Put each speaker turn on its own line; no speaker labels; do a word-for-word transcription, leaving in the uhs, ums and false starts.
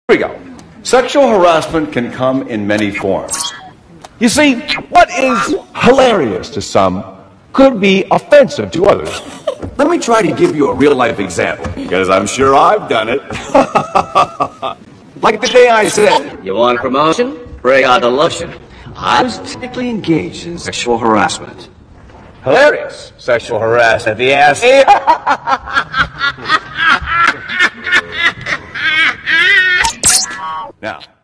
Here we go. Sexual harassment can come in many forms. You see, what is hilarious to some could be offensive to others. Let me try to give you a real-life example, because I'm sure I've done it. Like the day I said,
"You want a promotion? Bring out the lotion." I was technically engaged in sexual harassment.
hilarious sexual harassment, the ass. Now,